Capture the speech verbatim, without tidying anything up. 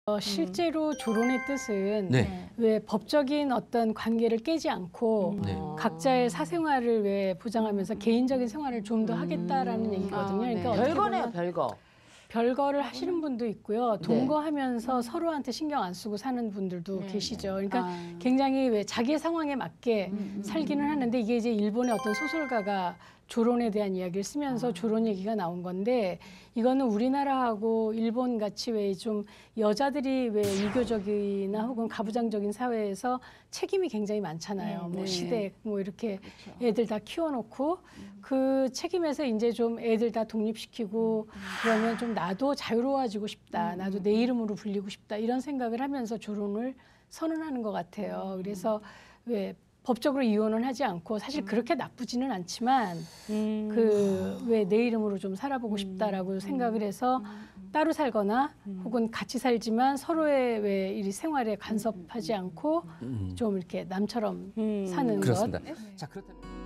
어, 실제로 조론의 뜻은 네. 왜 법적인 어떤 관계를 깨지 않고 네. 각자의 사생활을 왜 보장하면서 개인적인 생활을 좀 더 하겠다라는 얘기거든요. 아, 네. 그러니까 어떻게 별거네요, 보면 별거. 별거를 하시는 분도 있고요. 동거하면서 서로한테 신경 안 쓰고 사는 분들도 네. 계시죠. 그러니까 아. 굉장히 왜 자기의 상황에 맞게 살기는 하는데 이게 이제 일본의 어떤 소설가가 조론에 대한 이야기를 쓰면서 조론 얘기가 나온 건데 이거는 우리나라하고 일본 같이 왜 좀 여자들이 왜 이교적이나 혹은 가부장적인 사회에서 책임이 굉장히 많잖아요. 네, 뭐 네. 시댁 뭐 이렇게 애들 다 키워놓고 그 책임에서 이제 좀 애들 다 독립시키고 그러면 좀 나도 자유로워지고 싶다. 나도 내 이름으로 불리고 싶다. 이런 생각을 하면서 조론을 선언하는 것 같아요. 그래서 왜 법적으로 이혼은 하지 않고 사실 그렇게 나쁘지는 않지만 그 왜 내 이름으로 좀 살아보고 싶다라고 생각을 해서 따로 살거나 혹은 같이 살지만 서로의 왜 이 생활에 간섭하지 않고 좀 이렇게 남처럼 사는 그렇습니다. 것. 자, 그렇다면